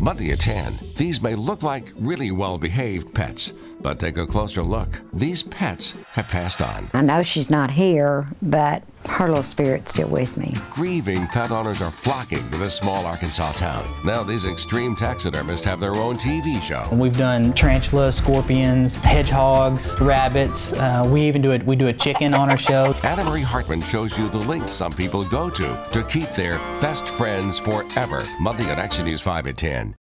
Monday at 10. These may look like really well-behaved pets, but take a closer look. These pets have passed on. I know she's not here, but her little spirit's still with me. Grieving pet owners are flocking to this small Arkansas town. Now these extreme taxidermists have their own TV show. We've done tarantulas, scorpions, hedgehogs, rabbits. We do a chicken on our show. Anna Marie Hartman shows you the links some people go to keep their best friends forever. Monday at Action News 5 at 10.